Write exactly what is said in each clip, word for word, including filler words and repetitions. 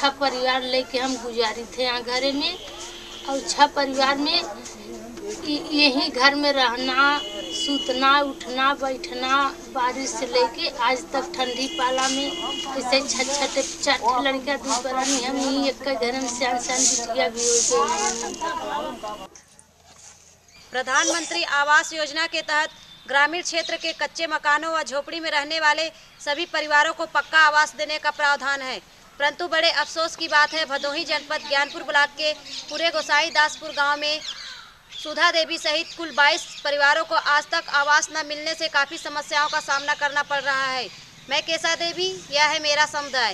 छह परिवार लेके हम गुजारी थे यहाँ घरे में, और छह परिवार में यही घर में रहना, सूतना, उठना, बैठना, बारिश से लेके आज तक ठंडी पाला में ऐसे छठ छठे चार लड़का दू बरानी हम यही एक घर में सियान सियान बिटिया भी हो गई। प्रधानमंत्री आवास योजना के तहत ग्रामीण क्षेत्र के कच्चे मकानों व झोपड़ी में रहने वाले सभी परिवारों को पक्का आवास देने का प्रावधान है, परंतु बड़े अफसोस की बात है भदोही जनपद ज्ञानपुर ब्लॉक के पूरे गोसाई दासपुर गांव में सुधा देवी सहित कुल बाईस परिवारों को आज तक आवास न मिलने से काफ़ी समस्याओं का सामना करना पड़ रहा है। मैं केसा देवी, यह है मेरा समुदाय।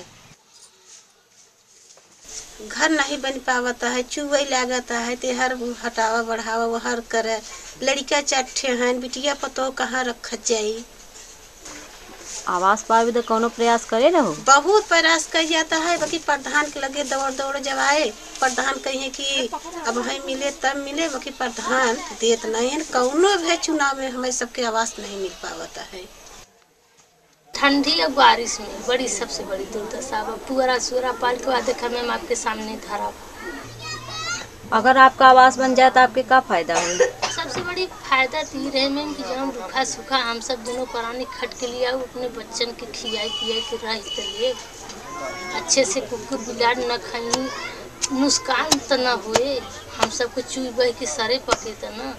घर नहीं बन पावता है, चुवई लागता है, ते हर हटावा बढ़ावा वो हर करे, लड़का चट्ठे हैं, बिटिया पतो कहाँ रखत जाई। आवास पावे तो कोनो प्रयास करे न हो, बहुत प्रयास कर जाता है, बाकी प्रधान के लगे दौड़ दौड़ जवाए, प्रधान कहे कि अब हमें मिले तब मिले, बाकी प्रधान देत नहीं है। कौनो भी चुनाव में हमें सबके आवास नहीं मिल पावता है। ठंडी और बारिश में बड़ी सबसे बड़ी दुर्दशा, पूरा सूरा पाल के बाद देखा मैं आपके सामने धरा। अगर आपका आवास बन जाए तो आपके क्या फायदा हो? सबसे बड़ी फायदा तो ये रहे मैम कि जब हम रूखा सूखा हम सब दोनों प्राणी खट के लिया अपने बच्चन के खियाई पियाई के रह लिए अच्छे से, कुकुर बिलाड़ न खाई, नुकसान तो न हुए, हम सबको चुई बह के सरे पके तो न।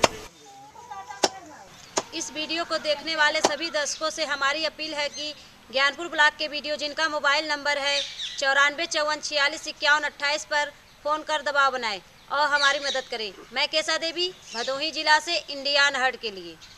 इस वीडियो को देखने वाले सभी दर्शकों से हमारी अपील है कि ज्ञानपुर ब्लॉक के वीडियो जिनका मोबाइल नंबर है चौरानवे चौवन छियालीस इक्यावन अट्ठाईस पर फ़ोन कर दबाव बनाए और हमारी मदद करें। मैं केसा देवी, भदोही जिला से इंडिया अनहर्ड के लिए।